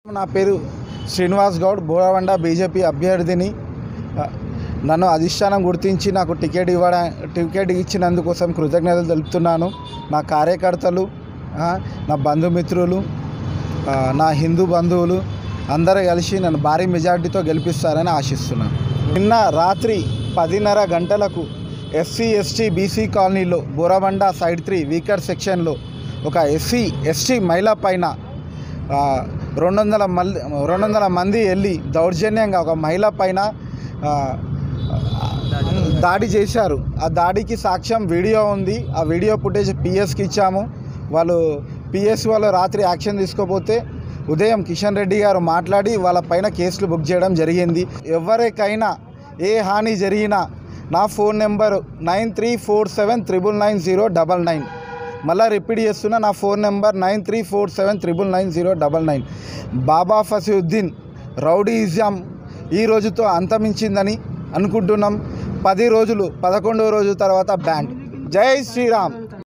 నా పేరు శ్రీనివాస్ గౌడ్, బోరబండ బీజేపీ అభ్యర్థిని. నన్ను అధిష్టానం గుర్తించి నాకు టికెట్ ఇచ్చినందుకోసం కృతజ్ఞతలు తెలుపుతున్నాను. నా కార్యకర్తలు, నా బంధుమిత్రులు, నా హిందూ బంధువులు అందరూ కలిసి నన్ను భారీ మెజార్టీతో గెలిపిస్తారని ఆశిస్తున్నాను. నిన్న రాత్రి 10:30 గంటలకు ఎస్సీ ఎస్టీ బీసీ కాలనీలో బోరబండ సైడ్ 3 వీకర్ సెక్షన్లో ఒక ఎస్సీ ఎస్టీ మహిళ పైన 200 మంది వెళ్ళి దౌర్జన్యంగా ఒక మహిళ పైన దాడి చేశారు. ఆ దాడికి సాక్ష్యం వీడియో ఉంది. ఆ వీడియో ఫుటేజ్ పిఎస్కి ఇచ్చాము. పిఎస్ వాళ్ళు రాత్రి యాక్షన్ తీసుకోపోతే ఉదయం కిషన్ రెడ్డి గారు మాట్లాడి వాళ్ళ పైన కేసులు బుక్ చేయడం జరిగింది. ఎవరికైనా ఏ హాని జరిగినా నా ఫోన్ నెంబరు 9347999099. మళ్ళీ రిపీట్ చేస్తున్నా, నా phone number 9347999099. Baba Fasiuddin rowdyism ఈ రోజుతో అంతమించిందని అనుకుంటున్నాం. 10 రోజులు 11వ రోజు తర్వాత బ్యాండ్. జై శ్రీరామ్.